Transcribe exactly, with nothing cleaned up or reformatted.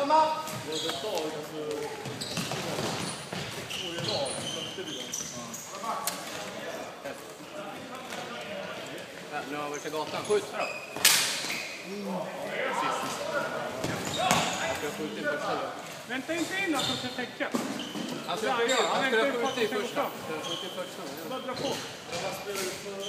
samma. Ja, nu har vi till gatan. Skjut då. Jag ska skjuta in första då. Vänta inte in att de ska täcka. Alltså jag skjuter in första. Jag skjuter in första. Bara dra på. Jag bara spelar ut för...